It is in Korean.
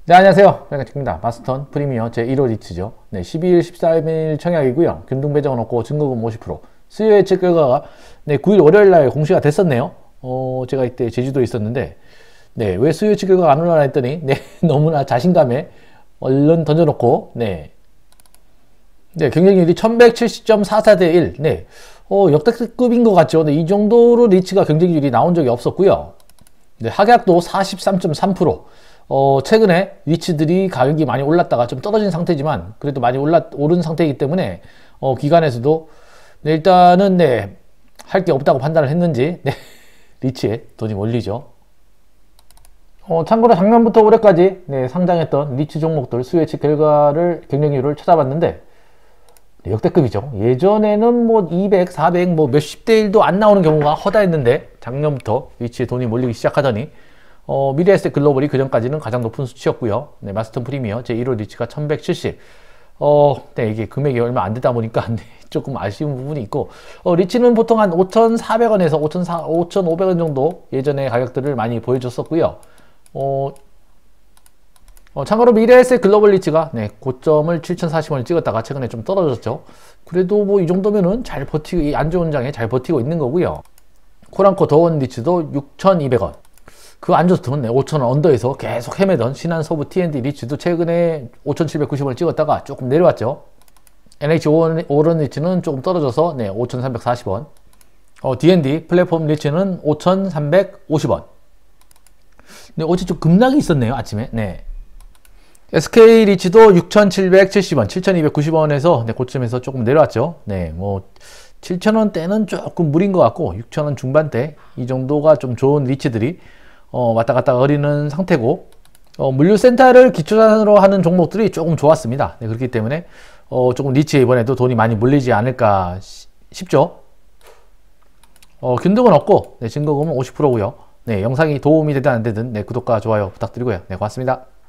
네, 안녕하세요. 백가치입니다. 마스턴 프리미어 제1호 리츠죠. 네, 12일, 13일 청약이고요. 균등 배정은 없고 증거금 50%. 수요 예측 결과가 네, 9일 월요일 날 공시가 됐었네요. 제가 이때 제주도에 있었는데 네, 왜 수요 예측 결과가 안 올라나 했더니 네, 너무나 자신감에 얼른 던져놓고 네, 경쟁률이 1170.44대 1. 네, 역대급인 것 같죠. 네, 이 정도로 리츠가 경쟁률이 나온 적이 없었고요. 네, 하약도 43.3%. 최근에 리츠들이 가격이 많이 올랐다가 좀 떨어진 상태지만 그래도 많이 오른 상태이기 때문에 기관에서도 네, 일단은 네, 할 게 없다고 판단을 했는지 네, 리츠에 돈이 몰리죠. 참고로 작년부터 올해까지 네, 상장했던 리츠 종목들 수요 예측 결과를 경쟁률을 찾아봤는데 네, 역대급이죠. 예전에는 뭐 200, 400, 뭐 몇십 대 1도 안 나오는 경우가 허다했는데 작년부터 리츠에 돈이 몰리기 시작하더니 미래에셋 글로벌이 그 전까지는 가장 높은 수치였고요. 네, 마스턴 프리미어 제1호 리츠가 1170. 네, 이게 금액이 얼마 안 되다 보니까 네, 조금 아쉬운 부분이 있고, 리츠는 보통 한 5,400원에서 5,500원 정도 예전에 가격들을 많이 보여줬었고요. 참고로 미래에셋 글로벌 리츠가 네, 고점을 7,040원을 찍었다가 최근에 좀 떨어졌죠. 그래도 뭐 이 정도면은 잘 버티고, 이 안 좋은 장에 잘 버티고 있는 거고요. 코랑코 더원 리츠도 6,200원. 그 안 좋던 5,000원 언더에서 계속 헤매던 신한서부 T&D 리츠도 최근에 5,790원을 찍었다가 조금 내려왔죠. NH 오런 리츠는 조금 떨어져서 네, 5,340원. D&D 플랫폼 리츠는 5,350원. 네, 어제 좀 급락이 있었네요, 아침에. 네. SK 리츠도 6,770원, 7,290원에서 네, 고점에서 조금 내려왔죠. 네, 뭐 7,000원대는 조금 무리인 것 같고 6,000원 중반대 이 정도가 좀 좋은 리츠들이 왔다 갔다 거리는 상태고, 물류센터를 기초자산으로 하는 종목들이 조금 좋았습니다. 네, 그렇기 때문에 조금 리츠에 이번에도 돈이 많이 몰리지 않을까 싶죠. 균등은 없고 네, 증거금은 50%고요. 네, 영상이 도움이 되든 안 되든 네, 구독과 좋아요 부탁드리고요. 네, 고맙습니다.